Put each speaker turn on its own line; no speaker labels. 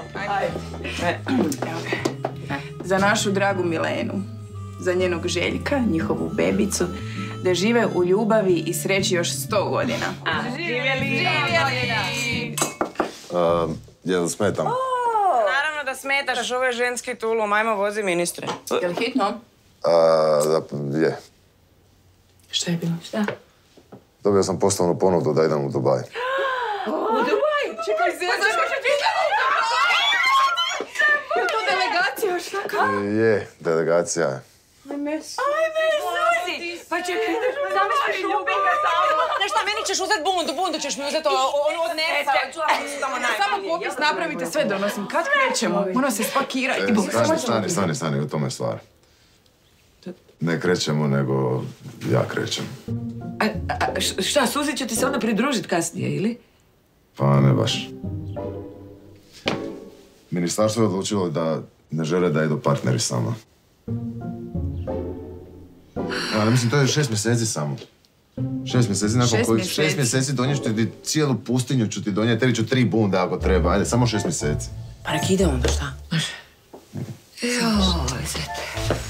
Evo ga. Za našu dragu Milenu, za njenog Željka, njihovu bebicu, da žive u ljubavi i sreći još 100 godina.
Živjeli!
Jel smetam?
Naravno da smetaš, ovo je ženski tulum, ajmo vozi ministre.
Jel hitno?
Je.
Šta je bilo? Šta?
Dobio sam poslovnu ponudu da idem u Dubaj.
U Dubaj? Čekaj, zezaš što ti idemo u Dubaj? Je to delegacija, šta kao?
Je, delegacija.
Ajme, Suzi! Pa čekaj, zamisliš ljubim ga tamo. Znaš šta, meni ćeš uzeti bundu ćeš mi uzeti onu od Nerca.
Samo popis napravite, sve donosim. Kad krećemo? Ono se spakira i...
Stani, u tome je stvar. Ne krećemo, nego ja krećem.
Šta, Suzi će ti se onda pridružiti kasnije, ili?
Pa ne baš. Ministarstvo je odlučilo da ne žele da idu partneri sama. Mislim, to je 6 mjeseci samo. 6 mjeseci, nakon kojih 6 mjeseci doniješ ti cijelu pustinju ću ti donijeti, tebi ću 3 bunde ako treba, ajde, samo 6 mjeseci.
Pa nek ide onda, šta? Joj, zete.